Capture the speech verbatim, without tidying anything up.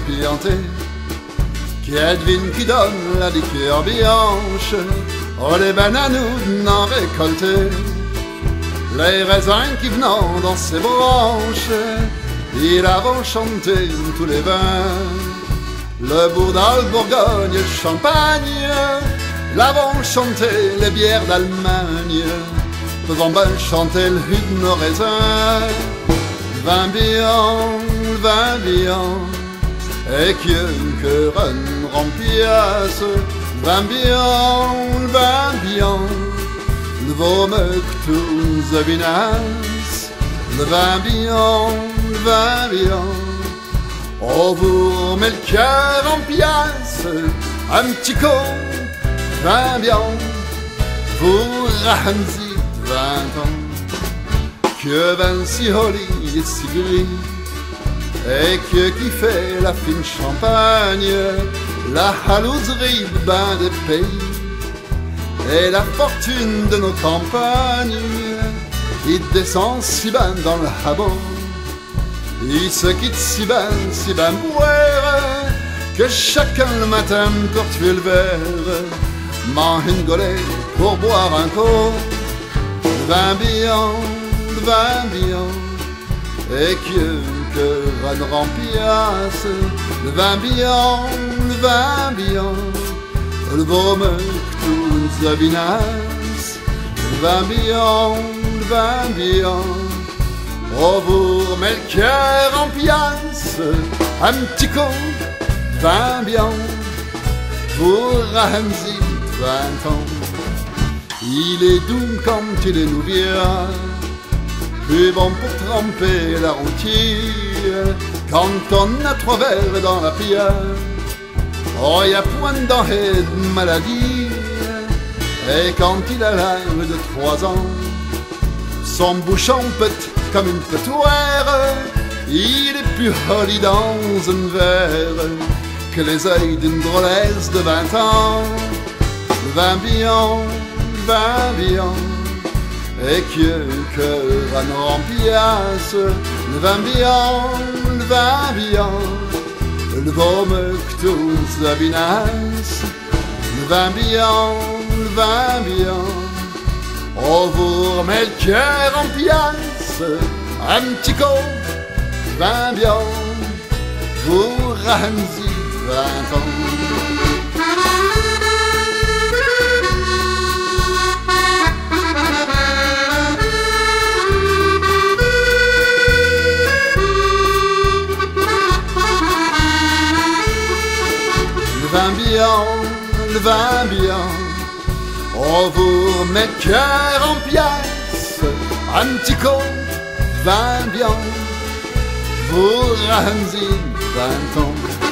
pianté, qui devine qui donne la liqueur blanche, oh les bananes non récoltées, les raisins qui venaient dans ses branches, il avait chanté tous les vins, le bourdal, Bourgogne et le Champagne, l'avons chanté les bières d'Allemagne, faisant bien chanter le jus de nos raisins, vin blanc, vin blanc, et que que remplace, vin blanc, vin blanc, le vôme que tous avinas, le vin blanc, le vin blanc, on vous met le cœur en pièce, un petit coup, vin blanc, vous ramzi vingt ans, que vin si joli et si gris, et que qui fait la fine champagne, la jalouserie de bain des pays, et la fortune de nos campagnes, il descend si ben dans le habon, il se quitte si ben, si ben boire, que chacun le matin pour tuer le verre, mange une golée pour boire un coup, le vin blanc, le vin blanc, et que que van remplace, le vin blanc, le vin blanc, le baume que tous avinas, le vin blanc, le vin blanc, on vous remet le cœur en pièce, un petit coup, vin blanc, vous ramzi vingt ans, il est doux quand il est nouveau, plus bon pour tremper la routine, quand on a trois verres dans la pierre, oh y a point d'enrée de maladie, et quand il a l'air de trois ans, son bouchon pète comme une pétoire, il est plus joli dans un verre que les yeux d'une drôlesse de vingt ans, le vin blanc, le vin blanc, et que que van remplace, le vin blanc, le vin blanc, le baume que tous avinas, le vin blanc, le vin blanc, on vous remet le cœur en pièce, un petit coup, vin blanc, vous ramzi vingt ans. Le vin blanc, le vin blanc, on vous remet le cœur en pièce, un petit coup, vin blanc, vous ramzi vingt ans.